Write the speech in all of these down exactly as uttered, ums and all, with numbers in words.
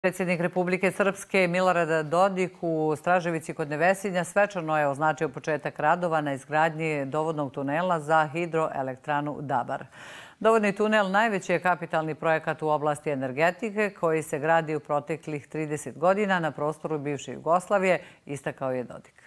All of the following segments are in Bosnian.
Predsjednik Republike Srpske Milorad Dodik u Straževici kod Nevesinja svečano je označio početak radova na izgradnji dovodnog tunela za hidroelektranu Dabar. Dovodni tunel najveći je kapitalni projekat u oblasti energetike koji se gradi u proteklih trideset godina na prostoru bivše Jugoslavije, istakao je Dodik.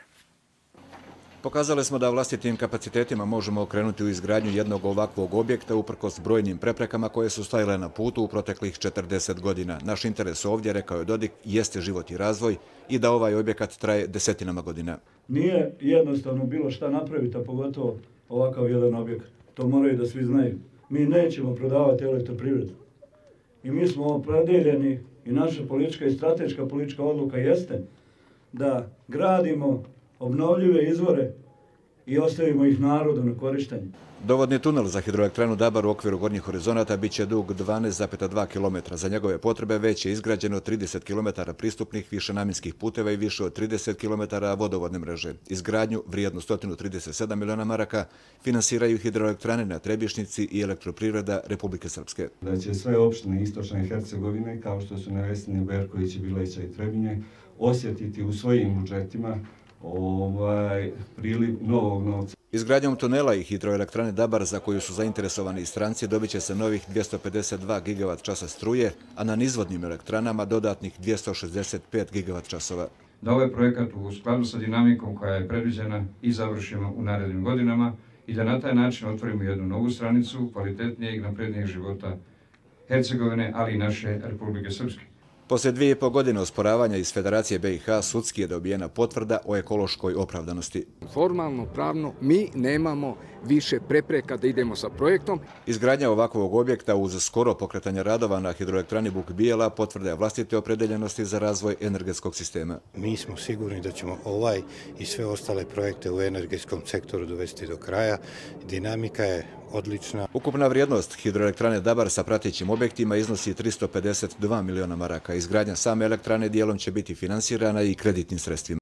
Pokazali smo da vlastitim kapacitetima možemo okrenuti u izgradnju jednog ovakvog objekta uprkos brojnim preprekama koje su stajale na putu u proteklih četrdeset godina. Naš interes ovdje, rekao je Dodik, jeste život i razvoj i da ovaj objekat traje desetinama godina. Nije jednostavno bilo šta napraviti, a pogotovo ovakav jedan objekat. To moraju da svi znaju. Mi nećemo prodavati elektroprivredu. I mi smo opredeljeni i naša politička i strateška politička odluka jeste da gradimo obnovljive izvore i ostavimo ih narodu na korištenje. Dovodni tunel za hidroelektranu Dabar u okviru Gornjih horizonata biće dug dvanaest zarez dva kilometra. Za njegove potrebe već je izgrađeno trideset kilometara pristupnih višenamjenskih puteva i više od trideset kilometara vodovodne mreže. Izgradnju vrijednu sto trideset sedam miliona maraka finansiraju hidroelektrane na Trebišnjici i Elektroprivreda Republike Srpske. Da će sve opštine istočne Hercegovine, kao što su Nevesinje, Berković, Bileća i Trebinje, osjetiti u svojim budžetima ovaj priliv novog novca. Izgradnjom tunela i hidroelektrane Dabar, za koju su zainteresovani i stranci, dobit će se novih dvjesto pedeset dva gigavat časa struje, a na nizvodnim elektranama dodatnih dvjesto šezdeset pet gigavat časova. Da ovaj projekat u skladu sa dinamikom koja je predviđena i završimo u narednim godinama i da na taj način otvorimo jednu novu stranicu kvalitetnijeg i naprednijeg života Hercegovine, ali i naše Republike Srpske. Poslije dvije i po godine osporavanja iz Federacije B i H sudski je dobijena potvrda o ekološkoj opravdanosti. Formalno, pravno, mi nemamo više prepreka da idemo sa projektom. Izgradnja ovakvog objekta uz skoro pokretanje radova na hidroelektrani Buk Bijela potvrde vlastite opredeljenosti za razvoj energetskog sistema. Mi smo sigurni da ćemo ovaj i sve ostale projekte u energetskom sektoru dovesti do kraja. Dinamika je odlična. Ukupna vrijednost hidroelektrane Dabar sa pratećim objektima iznosi tristo pedeset dva miliona maraka. Izgradnja same elektrane dijelom će biti finansirana i kreditnim sredstvima.